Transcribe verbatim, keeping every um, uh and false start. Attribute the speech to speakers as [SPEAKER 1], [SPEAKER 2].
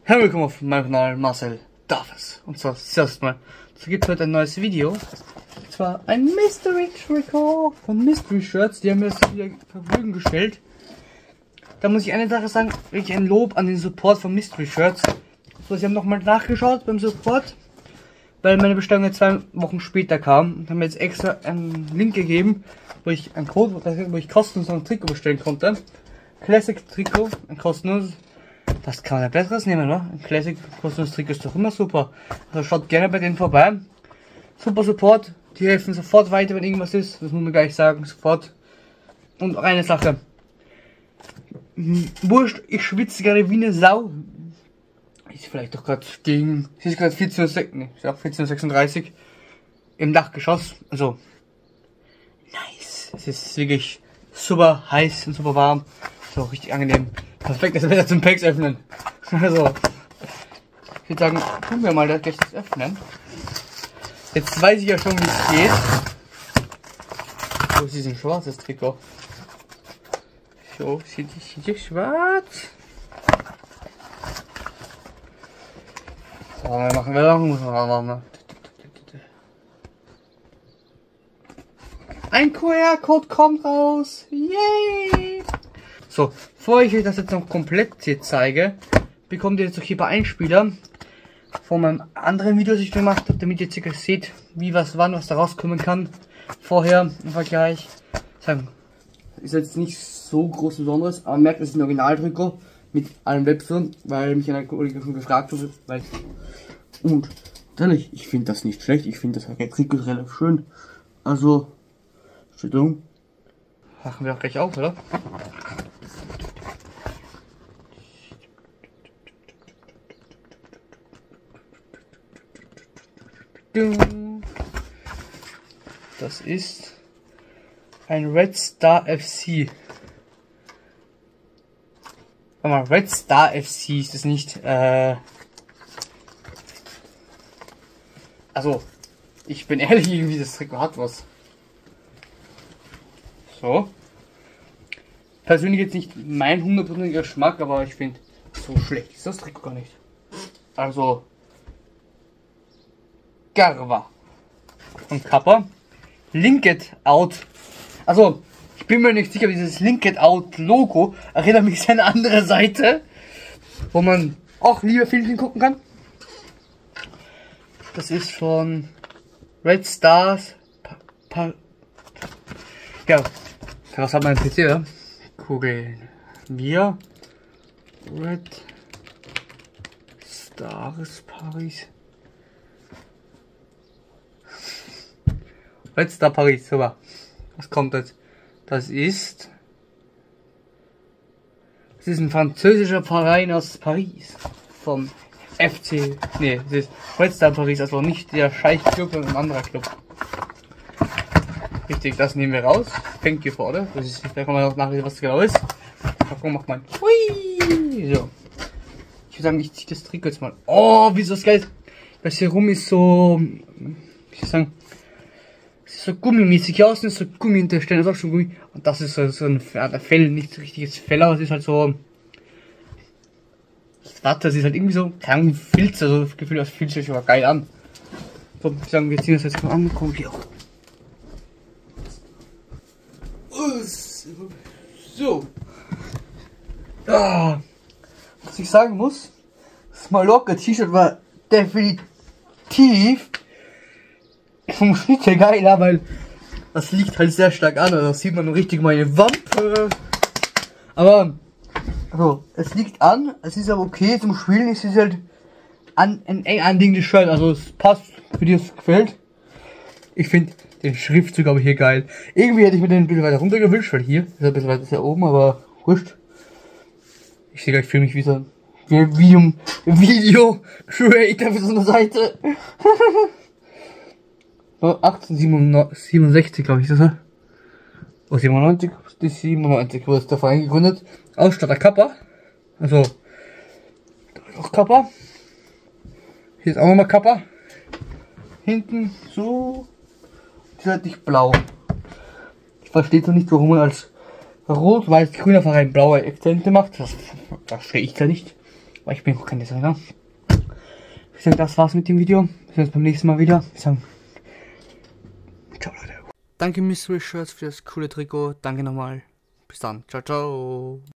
[SPEAKER 1] Hallo, willkommen auf meinem Kanal Marcel Darfes. Und zwar zuerst mal, es gibt heute ein neues Video. Und zwar ein Mystery Trikot von Mystery Shirts. Die haben mir das wieder Vergnügen gestellt. Da muss ich eine Sache sagen, wirklich ein Lob an den Support von Mystery Shirts. So, sie haben nochmal nachgeschaut beim Support, weil meine Bestellung jetzt zwei Wochen später kam. Und haben mir jetzt extra einen Link gegeben, wo ich einen Code, wo ich kostenlos ein Trikot bestellen konnte. Classic Trikot, ein kostenloses. Das kann man ja besseres nehmen, oder? Ein Classic kostenloses Trikot ist doch immer super. Also schaut gerne bei denen vorbei. Super Support, die helfen sofort weiter, wenn irgendwas ist. Das muss man gleich sagen, sofort. Und auch eine Sache. Wurscht, ich schwitze gerade wie eine Sau. Ist vielleicht doch gerade gegen. Es ist gerade vierzehn Uhr sechsunddreißig im Dachgeschoss. Also. Nice. Es ist wirklich super heiß und super warm. So richtig angenehm. Perfektes Wetter zum Packs öffnen. Also. Ich würde sagen, tun wir mal das gleich das öffnen. Jetzt weiß ich ja schon, wie es geht. Wo ist dieses schwarzes Trikot? So, sieht hier schwarz. So, wir machen wir lang. Ein Q R-Code kommt raus. Yay! So, bevor ich euch das jetzt noch komplett hier zeige, bekommt ihr jetzt noch hier bei Einspieler von meinem anderen Video, das ich gemacht habe, damit ihr circa seht, wie was wann, was da rauskommen kann. Vorher im Vergleich. Sagen, ist jetzt nicht so groß Besonderes, aber man merkt, es ist ein Original-Trikot mit allen Webseln, weil mich ein Kollege schon gefragt hat. Weil und ehrlich, ich finde das nicht schlecht, ich finde das Trikot relativ schön. Also, Entschuldigung. Machen wir auch gleich auf, oder? Das ist ein Red Star F C. Warte mal, Red Star F C ist das nicht, äh... Also, ich bin ehrlich, irgendwie das Trikot hat was. So. Persönlich jetzt nicht mein hundertprozentiger Geschmack, aber ich finde, so schlecht ist das Trikot gar nicht. Also, Garva. Und Kappa. Link it out. Also, ich bin mir nicht sicher, dieses Link it out Logo erinnert mich an eine andere Seite, wo man auch lieber Filmchen gucken kann. Das ist von Red Stars. Pa pa ja, was hat mein P C, oder? Kugeln. Wir. Red Stars Paris. Red Star Paris, super. Was kommt jetzt? Das ist. Das ist ein französischer Verein aus Paris. Vom F C. Ne, das ist Red Star Paris, also nicht der Scheich Club, sondern ein anderer Club. Richtig, das nehmen wir raus. Thank you for, oder? Das ist, da kann man auch nachlesen, was das genau ist. Packung macht man. Hui! So. Ich würde sagen, ich ziehe das Trikot jetzt mal. Oh, wie ist das geil? Das hier rum ist so. Wie soll ich sagen? So gummimäßig aus, ist so Gummi hinterstellen, ist auch schon Gummi. Und das ist so, so ein ja, Fell, nicht so richtiges Fell, aber es ist halt so. Das ist halt irgendwie so, keine Ahnung, Filz, also das Gefühl, das fühlt sich aber geil an. So, ich sagen, wir ziehen das jetzt mal an, kommen hier auch. So. Ah, was ich sagen muss, das Mallorca T-Shirt war definitiv vom Schnitt her geiler, weil das liegt halt sehr stark an, also das sieht man nur richtig meine Wampe. Aber so, es liegt an, es ist aber okay zum Spielen, es ist halt an, ein eng anliegendes Shirt, also es passt, für die es gefällt. Ich finde den Schriftzug aber hier geil. Irgendwie hätte ich mir den ein bisschen weiter runter gewünscht, weil hier ist er ein bisschen weiter sehr oben, aber wurscht. Ich sehe gleich für mich wie so ein Video, Video Creator für so eine Seite. achtzehnhundertsiebenundsechzig, glaube ich, ist das. Oh, siebenundneunzig, bis siebenundneunzig wurde es der Verein gegründet. Ausstatter Kappa. Also, da ist auch Kappa. Hier ist auch nochmal Kappa. Hinten so. Die ist halt nicht blau. Ich verstehe so nicht, warum man als rot-weiß-grüner Verein blaue Akzente macht. Das verstehe ich da nicht. weil ich bin auch kein Designer. Ich sage, das war's mit dem Video. Wir sehen uns beim nächsten Mal wieder. Ich sage, ciao Leute. Danke Mystery Shirts für das coole Trikot. Danke nochmal. Bis dann. Ciao, ciao.